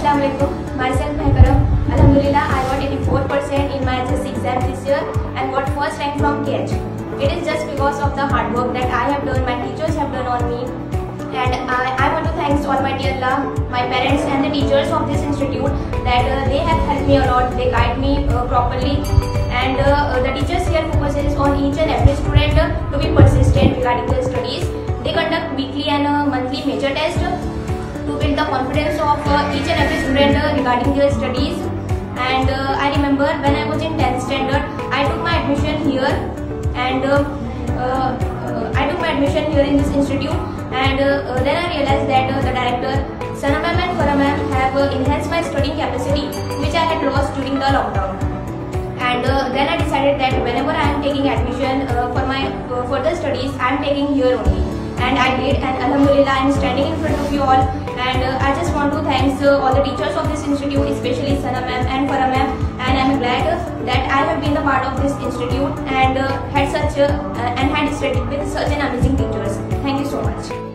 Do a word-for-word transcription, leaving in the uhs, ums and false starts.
Assalamu alaikum. Myself Mehkaram. Alhamdulillah, I got eighty-four percent in my H S C exam this year and got first rank from K H. It is just because of the hard work that I have done, my teachers have done on me, and I, I want to thank Almighty Allah, my parents and the teachers of this institute that uh, they have helped me a lot. They guide me uh, properly, and uh, the teachers here focuses on each and every student uh, to be persistent regarding their studies. They conduct weekly and uh, monthly major tests to build the confidence of uh, each and every student uh, regarding their studies. And uh, I remember when I was in tenth standard, I took my admission here, and uh, uh, uh, I took my admission here in this institute, and uh, uh, then I realized that uh, the director, Sana ma'am and Farah ma'am have uh, enhanced my studying capacity, which I had lost during the lockdown. And uh, then I decided that whenever I am taking admission uh, for my uh, further studies, I am taking here only. And I did, and Alhamdulillah, I am standing in front of you all. And uh, I just want to thank uh, all the teachers of this institute, especially Sana ma'am and Farah ma'am. And I am glad uh, that I have been the part of this institute and uh, had such uh, and had studied with such an amazing teachers. Thank you so much.